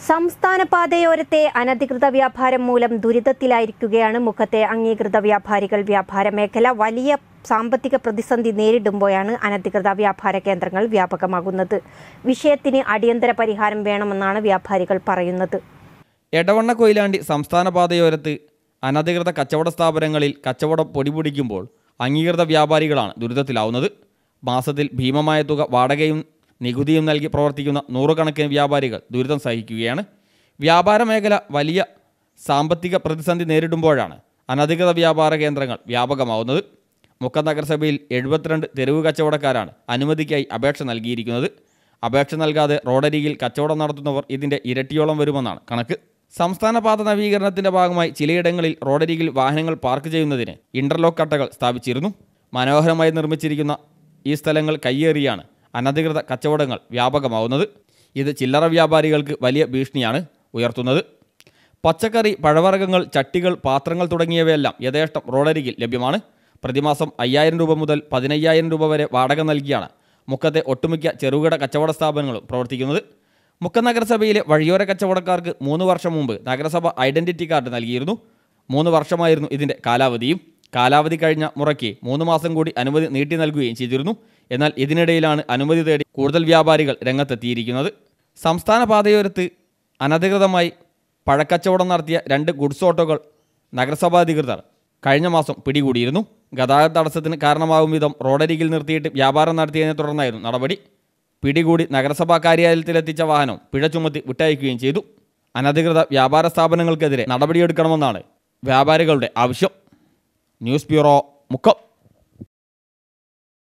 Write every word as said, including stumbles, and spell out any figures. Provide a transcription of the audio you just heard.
സംസ്ഥാന പാതയോരത്തെ അനധികൃത വ്യാപാരം മൂലം ദുരിതത്തിലായിരിക്കുകയാണ് മുക്കത്തെ അംഗീകൃത വ്യാപാരികൾ. വ്യാപാര മേഖല വലിയ സാമ്പത്തിക പ്രതിസന്ധി നേരിടുമ്പോഴാണ് അനധികൃത വ്യാപാര കേന്ദ്രങ്ങൾ വ്യാപകമാകുന്നത്. വിഷയത്തിന് അടിയന്തര പരിഹാരം വേണമെന്നാണ് വ്യാപാരികൾ പറയുന്നത്. എടവണ്ണ കൊയിലാണ്ടി സംസ്ഥാന പാതയോരത്ത് അനധികൃത കച്ചവട സ്ഥാപനങ്ങളിൽ കച്ചവടം പൊടിപൊടിക്കുമ്പോൾ അംഗീകൃത വ്യാപാരികളാണ് ദുരിതത്തിലാവുന്നത്. മാസത്തിൽ ഭീമമായ തുക വാടകയും നികുതിയും നൽകി പ്രവർത്തിക്കുന്ന നൂറുകണക്കിന് വ്യാപാരികൾ ദുരിതം സഹിക്കുകയാണ്. വ്യാപാര മേഖല വലിയ സാമ്പത്തിക പ്രതിസന്ധി നേരിടുമ്പോഴാണ് അനധികൃത വ്യാപാര കേന്ദ്രങ്ങൾ വ്യാപകമാവുന്നത്. മുക്കം നഗരസഭയിൽ എഴുപത്തിരണ്ട് തെരുവ് കച്ചവടക്കാരാണ് അനുമതിക്കായി അപേക്ഷ നൽകിയിരിക്കുന്നത്. അപേക്ഷ നൽകാതെ റോഡരികിൽ കച്ചവടം നടത്തുന്നവർ ഇതിൻ്റെ ഇരട്ടിയോളം വരുമെന്നാണ് കണക്ക്. സംസ്ഥാന പാത നവീകരണത്തിൻ്റെ ഭാഗമായി ചിലയിടങ്ങളിൽ റോഡരികിൽ വാഹനങ്ങൾ പാർക്ക് ചെയ്യുന്നതിന് ഇൻ്റർലോക്ക് കട്ടകൾ സ്ഥാപിച്ചിരുന്നു. മനോഹരമായി നിർമ്മിച്ചിരിക്കുന്ന ഈ സ്ഥലങ്ങൾ കയ്യേറിയാണ് അനധികൃത കച്ചവടങ്ങൾ വ്യാപകമാവുന്നത്. ഇത് ചില്ലറ വ്യാപാരികൾക്ക് വലിയ ഭീഷണിയാണ് ഉയർത്തുന്നത്. പച്ചക്കറി, പഴവർഗ്ഗങ്ങൾ, ചട്ടികൾ, പാത്രങ്ങൾ തുടങ്ങിയവയെല്ലാം യഥേഷ്ടം റോഡരികിൽ ലഭ്യമാണ്. പ്രതിമാസം അയ്യായിരം രൂപ മുതൽ പതിനയ്യായിരം രൂപ വരെ വാടക നൽകിയാണ് മുക്കത്തെ ഒട്ടുമിക്ക ചെറുകിട കച്ചവട സ്ഥാപനങ്ങളും പ്രവർത്തിക്കുന്നത്. മുക്കം നഗരസഭയിലെ വഴിയോര കച്ചവടക്കാർക്ക് മൂന്ന് വർഷം മുമ്പ് നഗരസഭ ഐഡൻറ്റിറ്റി കാർഡ് നൽകിയിരുന്നു. മൂന്ന് വർഷമായിരുന്നു ഇതിൻ്റെ കാലാവധിയും. കാലാവധി കഴിഞ്ഞ മുറയ്ക്ക് മൂന്ന് മാസം കൂടി അനുമതി നീട്ടി നൽകുകയും ചെയ്തിരുന്നു. എന്നാൽ ഇതിനിടയിലാണ് അനുമതി തേടി കൂടുതൽ വ്യാപാരികൾ രംഗത്തെത്തിയിരിക്കുന്നത്. സംസ്ഥാന പാതയോരത്ത് അനധികൃതമായി പഴക്കച്ചവടം നടത്തിയ രണ്ട് ഗുഡ്സ് ഓട്ടോകൾ നഗരസഭാധികൃതർ കഴിഞ്ഞ മാസം പിടികൂടിയിരുന്നു. ഗതാഗത തടസ്സത്തിന് കാരണമാകും വിധം റോഡരികിൽ നിർത്തിയിട്ട് വ്യാപാരം നടത്തിയതിനെ തുടർന്നായിരുന്നു നടപടി. പിടികൂടി നഗരസഭാ കാര്യാലയത്തിലെത്തിച്ച വാഹനം പിഴ ചുമത്തി വിട്ടയക്കുകയും ചെയ്തു. അനധികൃത വ്യാപാര സ്ഥാപനങ്ങൾക്കെതിരെ നടപടിയെടുക്കണമെന്നാണ് വ്യാപാരികളുടെ ആവശ്യം. News bureau, Mukkam.